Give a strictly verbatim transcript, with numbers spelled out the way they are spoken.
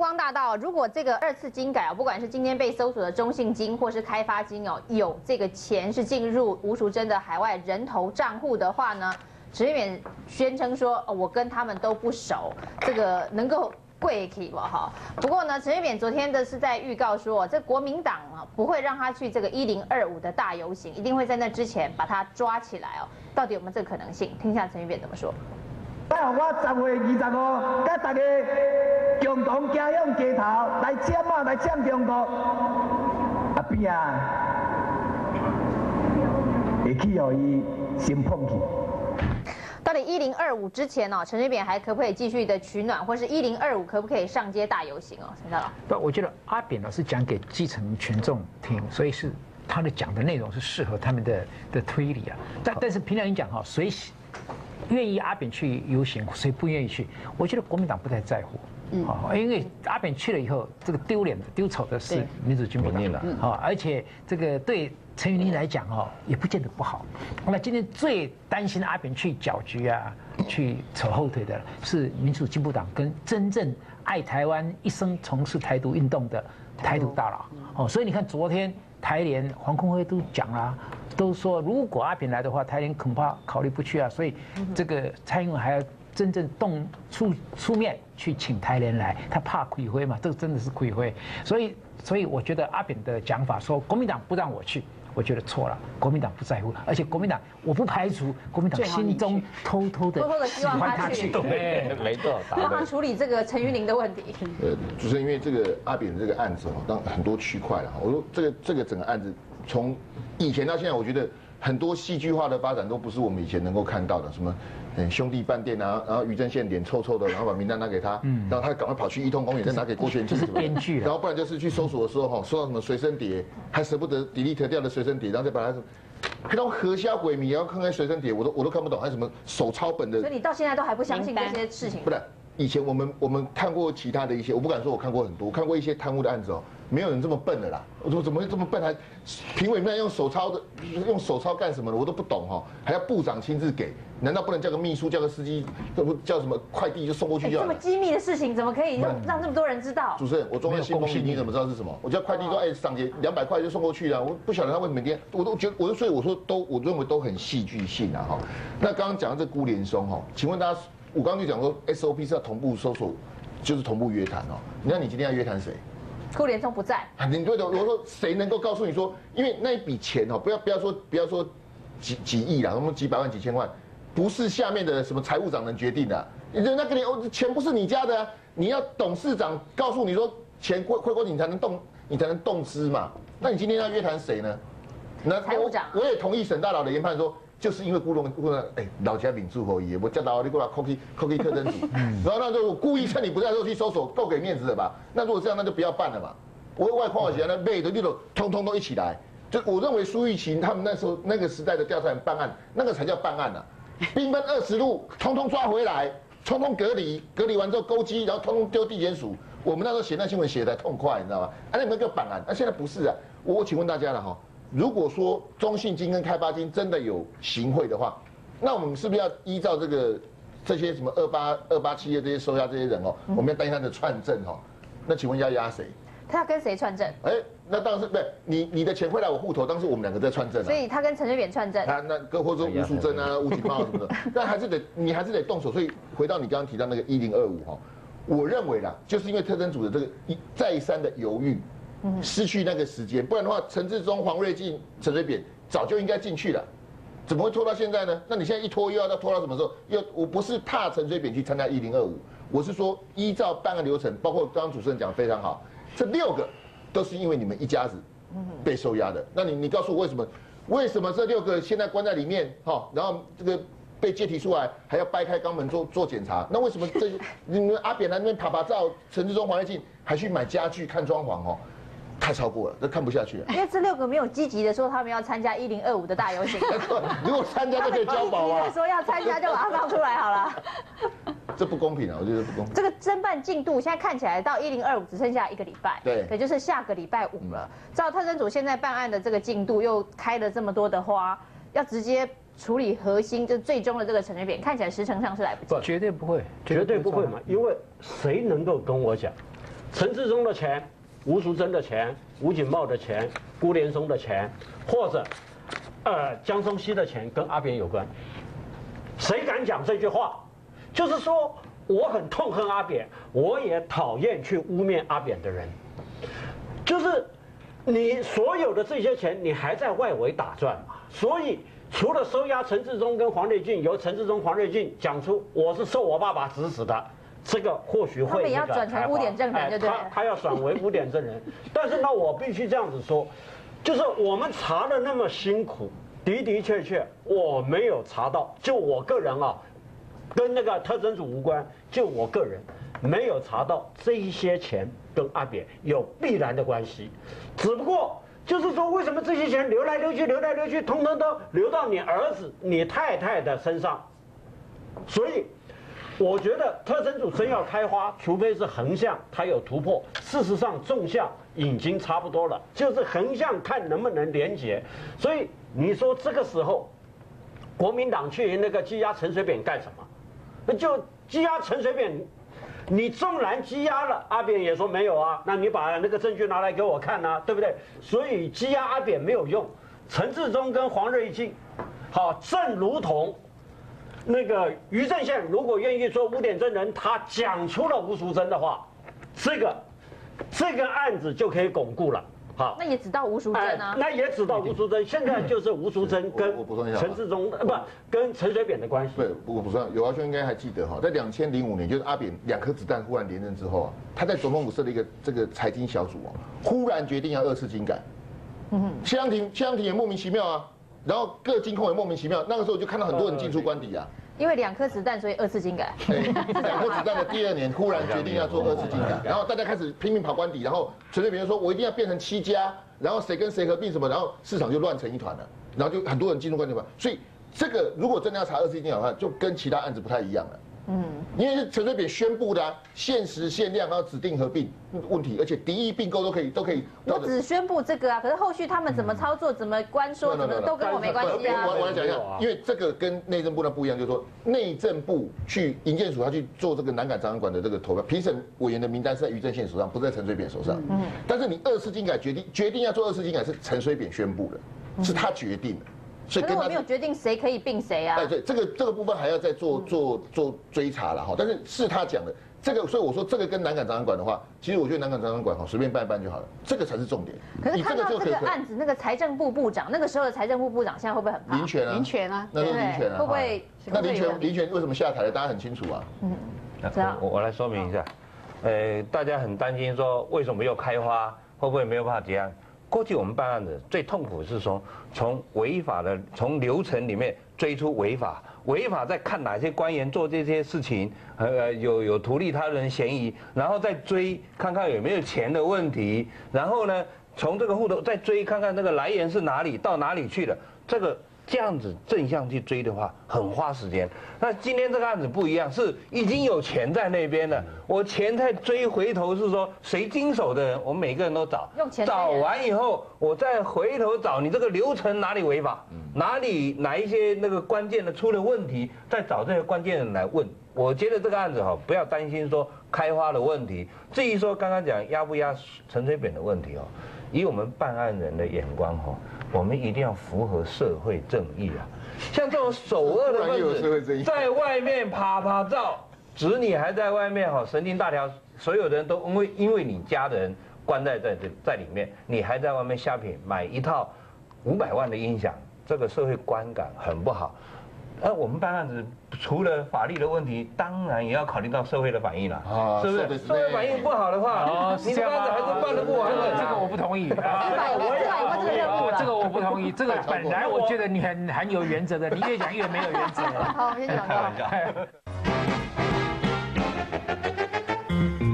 光大道，如果这个二次金改啊，不管是今天被搜索的中信金或是开发金哦，有这个钱是进入吴淑珍的海外人头账户的话呢，陈水扁宣称说，哦，我跟他们都不熟，这个能够跪起吧哈。不过呢，陈水扁昨天的是在预告说，这国民党啊不会让他去这个一零二五的大游行，一定会在那之前把他抓起来哦。到底有没有这个可能性？听一下陈水扁怎么说。 我十月二十五，甲大家共同行向街头来占啊，来占中国，啊边啊，会去互伊先碰去。 到底一零二五之前哦，陈水扁还可不可以继续的取暖，或是一零二五可不可以上街大游行哦？陈大佬， 不，我觉得阿扁呢是讲给基层群众听，所以是他的讲的内容是适合他们的的推理啊。但但是平常心讲哈，谁愿意阿扁去游行，谁不愿意去？我觉得国民党不太在乎。 嗯，好，因为阿扁去了以后，这个丢脸的、丢丑的是民主进步党了，好，而且这个对陈云林来讲哦，也不见得不好。那今天最担心阿扁去搅局啊，去扯后腿的是民主进步党跟真正爱台湾、一生从事台独运动的台独大佬。哦，所以你看昨天台联黄坤辉都讲啦，都说如果阿扁来的话，台联恐怕考虑不去啊。所以这个蔡英文还要。 真正动出出面去请台联来，他怕亏灰嘛？这个真的是亏灰，所以所以我觉得阿扁的讲法说国民党不让我去，我觉得错了。国民党不在乎，而且国民党我不排除国民党心中偷偷的偷偷的希望他去， 对，没错， 帮忙处理这个陈云林的问题。 呃，就是因为这个阿扁的这个案子哦，当很多区块了。我说这个这个整个案子从以前到现在，我觉得很多戏剧化的发展都不是我们以前能够看到的，什么。 嗯，兄弟饭店啊，然后于正宪脸臭臭的，然后把名单拿给他，嗯，然后他赶快跑去一通公园再拿给郭全庆， 这是编剧， 然后不然就是去搜索的时候哈，搜到什么随身碟，还舍不得 delete 掉的随身碟，然后再把它，那种核销鬼迷，然后看看随身碟，我都我都看不懂，还有什么手抄本的， 所以你到现在都还不相信这些事情？ 不是，以前我们我们看过其他的一些，我不敢说我看过很多，我看过一些贪污的案子哦。 没有人这么笨的啦！我说怎么会这么笨？还评委们用手抄的，用手抄干什么的？我都不懂哈，还要部长亲自给？难道不能叫个秘书，叫个司机，叫什么快递就送过去就好了？ 这么机密的事情，怎么可以让让这么多人知道？ 主持人，我装在信封里，你怎么知道是什么？我叫快递说，哎，赏节两百块就送过去了，我不晓得他为什么每天，我都觉得，我就所以我说都，我认为都很戏剧性啊哈。那刚刚讲到这辜连松哈，请问大家，我刚刚就讲说 S O P 是要同步搜索，就是同步约谈哦。你看你今天要约谈谁？ 辜连松不在， 你对的。我说谁能够告诉你说，因为那一笔钱哦，不要不要说不要说几几亿啦，什么几百万几千万，不是下面的什么财务长能决定的。你那个你钱不是你家的啊，你要董事长告诉你说钱汇汇过你才能动，你才能动资嘛。那你今天要约谈谁呢？那财务长， 我也同意沈大佬的研判说。 就是因为辜龙辜龙，哎，老家秉住后裔，我叫老你过来 cookie cookie 特征组，然后那就故意趁你不在的时候去搜索，够给面子的吧？那如果这样，那就不要办了嘛。我外矿我钱那背的那种，通通都一起来。就我认为苏玉琴他们那时候那个时代的调查员办案，那个才叫办案啊。兵分二十路，通通抓回来，通通隔离，隔离完之后勾稽，然后通通丢地检署。我们那时候写那新闻写的痛快，你知道吗？啊，那没有办案，那、啊、现在不是啊。我我请问大家了哈。 如果说中信金跟开发金真的有行贿的话，那我们是不是要依照这个这些什么二八二八企业这些收押这些人哦，我们要担心他的串证哦？那请问要押谁？ 他要跟谁串证？ 哎，那当然是不对，你你的钱汇来我户头，当时我们两个在串证啊。 所以他跟陈水扁串证。 他那跟或者说吴淑珍啊、吴景茂什么的，但还是得你还是得动手。所以回到你刚刚提到那个一零二五哈，我认为啦，就是因为特侦组的这个一再三的犹豫。 失去那个时间，不然的话，陈志忠、黄瑞进、陈水扁早就应该进去了，怎么会拖到现在呢？那你现在一拖又要到拖到什么时候？又我不是怕陈水扁去参加一零二五，我是说依照办案流程，包括刚刚主持人讲的非常好，这六个都是因为你们一家子被收押的。那你你告诉我为什么？为什么这六个现在关在里面哈？然后这个被接提出来，还要掰开肛门做做检查？那为什么这你们阿扁来那边拍拍照，陈志忠、黄瑞进还去买家具、看装潢哦？ 太超过了，这看不下去了。 因为这六个没有积极的说他们要参加一零二五的大游行， 如果参加就可以交保啊。 说要参加就把它放出来好了。 这不公平啊，我觉得不公平。 这个侦办进度现在看起来到一零二五只剩下一个礼拜， 对， 也就是下个礼拜五了。照特侦组现在办案的这个进度，又开了这么多的花，要直接处理核心，就最终的这个陈水扁，看起来时程上是来不及。 绝对不会， 绝对不会嘛，因为谁能够跟我讲？ 陈志忠的钱、吴淑珍的钱、吴景茂的钱、辜连松的钱，或者呃江松溪的钱跟阿扁有关。谁敢讲这句话？就是说我很痛恨阿扁，我也讨厌去污蔑阿扁的人。就是你所有的这些钱，你还在外围打转嘛？所以除了收押陈志忠跟黄瑞俊，由陈志忠、黄瑞俊讲出我是受我爸爸指使的。这个或许会他们也要转成污点证人，对不对？ 他他要转为污点证人，但是呢，我必须这样子说，就是我们查的那么辛苦，的的确确我没有查到，就我个人啊，跟那个特侦组无关，就我个人没有查到这一些钱跟阿扁有必然的关系，只不过就是说，为什么这些钱流来流去，流来流去，通通都流到你儿子、你太太的身上，所以。我觉得特侦组真要开花，除非是横向它有突破，事实上纵向已经差不多了，就是横向看能不能连结。所以你说这个时候，国民党去那个羁押陈水扁干什么？那就羁押陈水扁，你纵然羁押了，阿扁也说没有啊，那你把那个证据拿来给我看啊，对不对？所以羁押阿扁没有用，陈志忠跟黄瑞进，好，正如同。那个于正宪如果愿意做污点证人，他讲出了吴淑珍的话，这个这个案子就可以巩固了。好， 那也只到吴淑珍啊、 哎，那也只到吴淑珍。现在就是吴淑珍跟陈志忠，呃，不，跟陈水扁的关系。 对，我补充，有阿兄应该还记得哈，在两千零五年，就是阿扁两颗子弹忽然连任之后啊，他在总统府设了一个这个财经小组啊，忽然决定要二次精改。嗯，谢长廷，谢长廷也莫名其妙啊。然后各金控也莫名其妙，那个时候就看到很多人进出官邸啊。 因为两颗子弹，所以二次精改。 两颗子弹的第二年，忽然决定要做二次精改，然后大家开始拼命跑官邸，然后陈水扁说：“我一定要变成七家，然后谁跟谁合并什么，然后市场就乱成一团了，然后就很多人进入官邸嘛。所以这个如果真的要查二次精改的话，就跟其他案子不太一样了。嗯，因为是陈水扁宣布的、啊，限时限量，然后指定合并问题，而且敌意并购都可以，都可以。 我只宣布这个啊，可是后续他们怎么操作、怎么关说、怎么都跟我没关系啊。 我我来讲一下，因为这个跟内政部那不一样，就是说内政部去营建署他去做这个南港展览馆的这个投票，评审委员的名单是在于正宪手上，不是在陈水扁手上。嗯，但是你二次精改决定决定要做二次精改是陈水扁宣布的，是他决定的。 所以可是我没有决定谁可以并谁啊。 哎，对，这个这个部分还要再做做做追查了哈。但是是他讲的这个，所以我说这个跟南港展览馆的话，其实我觉得南港展览馆哈随便办一办就好了，这个才是重点。 可是看到这个案子，那个财政部部长那个时候的财政部部长现在会不会很怕？ 林权啊， 林权啊， 那都是林权啊， 会不会？ 那林权林权为什么下台了？大家很清楚啊。 嗯，我我来说明一下，呃，大家很担心说为什么又开花，会不会没有办法结案？过去我们办案子最痛苦的是从从违法的从流程里面追出违法，违法再看哪些官员做这些事情，呃有有图利他人嫌疑，然后再追看看有没有钱的问题，然后呢从这个户头再追看看那个来源是哪里到哪里去了，这个这样子正向去追的话很花时间。那今天这个案子不一样，是已经有钱在那边了，我钱再追回头是说谁经手的人，我们每个人都找，找完以后我再回头找你这个流程哪里违法，哪里哪一些那个关键的出了问题，再找这些关键人来问。我觉得这个案子哈，不要担心说开花的问题。至于说刚刚讲压不压陈水扁的问题哦，以我们办案人的眼光哈，我们一定要符合社会正义啊。像这种首恶的分子，在外面啪啪照，指你还在外面哈，神经大条，所有人都因为因为你家的人关在在这在里面，你还在外面瞎品买一套五百万的音响，这个社会观感很不好。而我们办案子除了法律的问题，当然也要考虑到社会的反应了，啊，是不是？社会反应不好的话，你的案子还是办得不完的。 这个我不同意。 司法有司法有没有这个任务了？ 这个我不同意。这个本来我觉得你很很有原则的，你越讲越没有原则。 好，我们先讲。开玩笑。